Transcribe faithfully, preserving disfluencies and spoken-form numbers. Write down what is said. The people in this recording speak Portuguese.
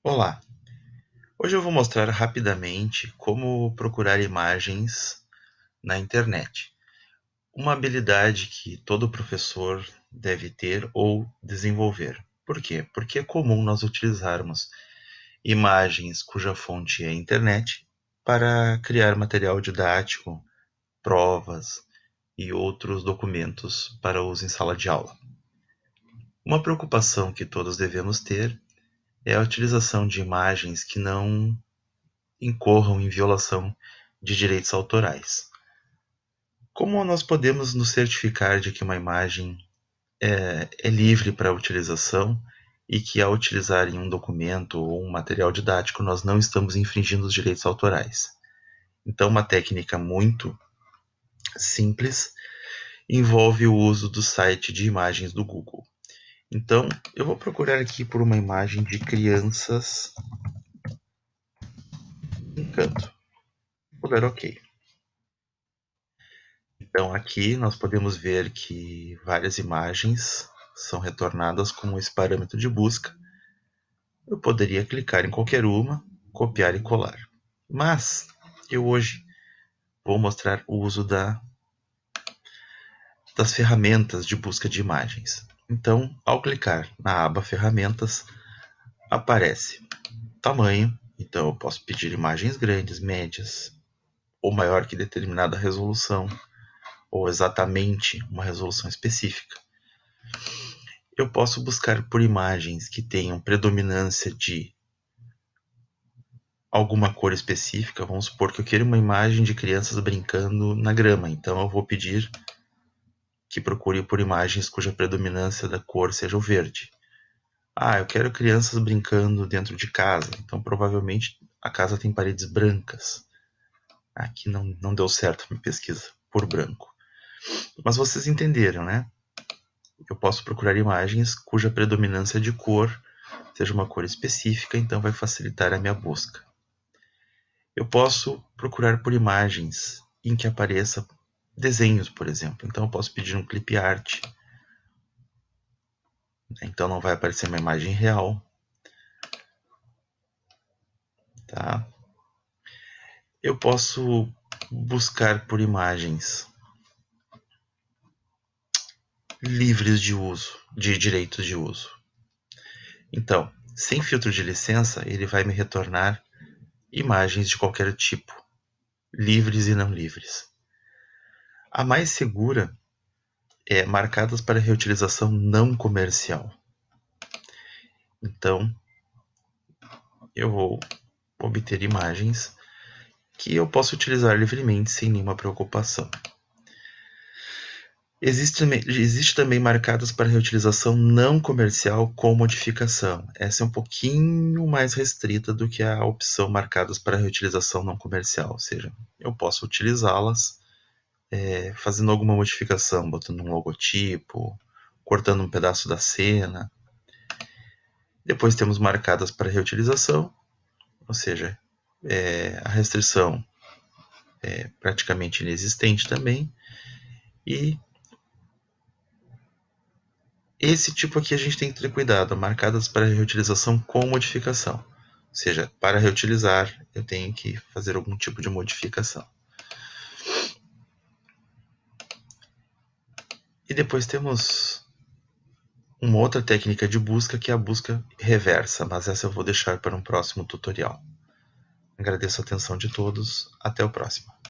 Olá, hoje eu vou mostrar rapidamente como procurar imagens na internet. Uma habilidade que todo professor deve ter ou desenvolver. Por quê? Porque é comum nós utilizarmos imagens cuja fonte é a internet para criar material didático, provas e outros documentos para uso em sala de aula. Uma preocupação que todos devemos ter é a utilização de imagens que não incorram em violação de direitos autorais. Como nós podemos nos certificar de que uma imagem é, é livre para utilização e que, ao utilizar em um documento ou um material didático, nós não estamos infringindo os direitos autorais? Então, uma técnica muito simples envolve o uso do site de imagens do Google. Então, eu vou procurar aqui por uma imagem de crianças brincando. Vou dar OK. Então aqui nós podemos ver que várias imagens são retornadas com esse parâmetro de busca. Eu poderia clicar em qualquer uma, copiar e colar. Mas eu hoje vou mostrar o uso da, das ferramentas de busca de imagens. Então, ao clicar na aba Ferramentas, aparece tamanho. Então eu posso pedir imagens grandes, médias, ou maior que determinada resolução, ou exatamente uma resolução específica. Eu posso buscar por imagens que tenham predominância de alguma cor específica. Vamos supor que eu quero uma imagem de crianças brincando na grama. Então eu vou pedir que procure por imagens cuja predominância da cor seja o verde. Ah, eu quero crianças brincando dentro de casa. Então provavelmente a casa tem paredes brancas. Aqui não, não deu certo a minha pesquisa por branco. Mas vocês entenderam, né? Eu posso procurar imagens cuja predominância de cor seja uma cor específica, então vai facilitar a minha busca. Eu posso procurar por imagens em que apareça desenhos, por exemplo. Então eu posso pedir um clip art. Então não vai aparecer uma imagem real. Tá? Eu posso buscar por imagens livres de uso, de direitos de uso. Então, sem filtro de licença, ele vai me retornar imagens de qualquer tipo, livres e não livres. A mais segura é marcadas para reutilização não comercial. Então, eu vou obter imagens que eu posso utilizar livremente sem nenhuma preocupação. Existe, existe também marcadas para reutilização não comercial com modificação. Essa é um pouquinho mais restrita do que a opção marcadas para reutilização não comercial, ou seja, eu posso utilizá-las é, fazendo alguma modificação, botando um logotipo, cortando um pedaço da cena. Depois temos marcadas para reutilização, ou seja, é, a restrição é praticamente inexistente também. E esse tipo aqui a gente tem que ter cuidado, marcadas para reutilização com modificação. Ou seja, para reutilizar eu tenho que fazer algum tipo de modificação. E depois temos uma outra técnica de busca, que é a busca reversa, mas essa eu vou deixar para um próximo tutorial. Agradeço a atenção de todos, até o próximo.